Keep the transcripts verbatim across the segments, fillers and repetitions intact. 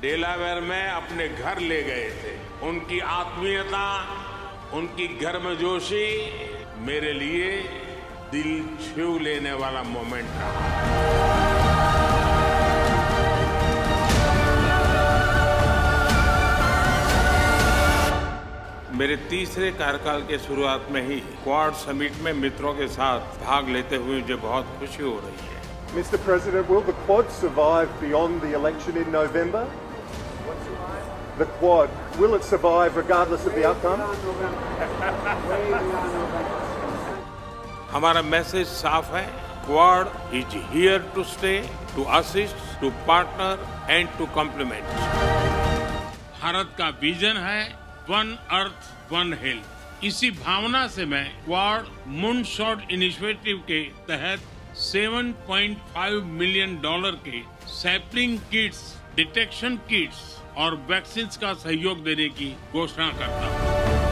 Delaware में अपने घर ले गए थे। उनकी आत्मीयता, उनकी गर्मजोशी मेरे लिए दिल छू लेने वाला मोमेंट रहा। मेरे तीसरे कार्यकाल के शुरुआत में ही क्वाड समिट में मित्रों के साथ भाग लेते हुए मुझे बहुत खुशी हो रही है। Mister President, will the Quad survive beyond the election in November? The Quad, will it survive regardless of the outcome? हमारा मैसेज साफ है, Quad is here to stay, to assist, to partner and to complement. Bharat का vision है one earth one health. इसी भावना से मैं quad moonshot initiative के तहत सात पॉइंट पाँच मिलियन डॉलर के सैपलिंग किट्स, डिटेक्शन किट्स और वैक्सीन का सहयोग देने की घोषणा करता हूँ।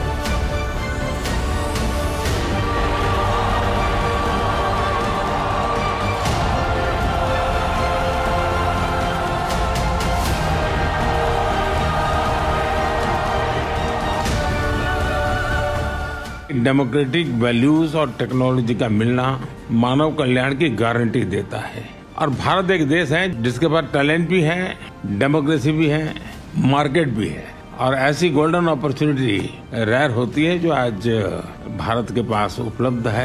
डेमोक्रेटिक वैल्यूज और टेक्नोलॉजी का मिलना मानव कल्याण की गारंटी देता है। और भारत एक देश है जिसके पास टैलेंट भी है, डेमोक्रेसी भी है, मार्केट भी है। और ऐसी गोल्डन अपॉर्चुनिटी रेयर होती है जो आज भारत के पास उपलब्ध है।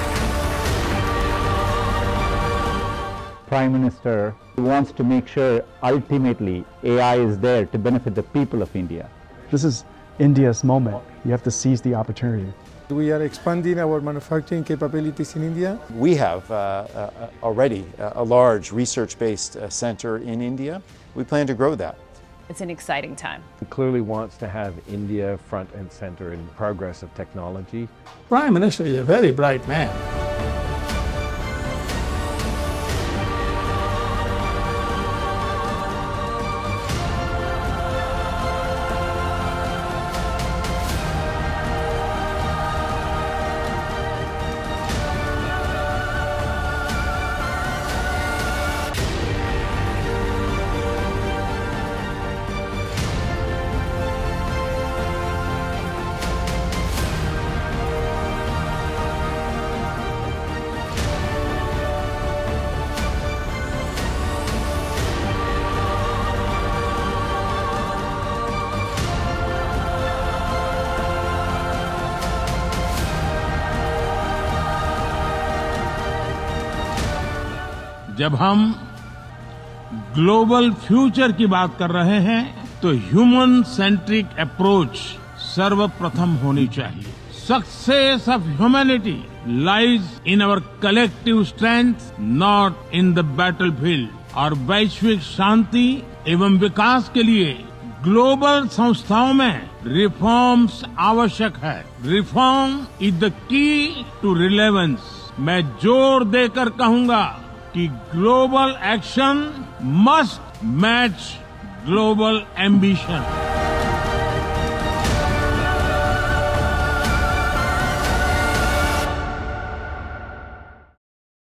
Prime Minister wants to make sure ultimately A I is there to benefit the people of India. This is India's moment. You have to seize the opportunity. We are expanding our manufacturing capabilities in India. We have uh, uh, already a large research-based uh, center in India. We plan to grow that. It's an exciting time. He clearly wants to have India front and center in progress of technology. Prime Minister is a very bright man. जब हम global future की बात कर रहे हैं तो human centric approach सर्वप्रथम होनी चाहिए। Success of humanity lies in our collective strength, not in the battlefield. और वैश्विक शांति एवं विकास के लिए ग्लोबल संस्थाओं में रिफॉर्म्स आवश्यक है। Reform is the key to relevance. मैं जोर देकर कहूंगा कि global action must match global ambition.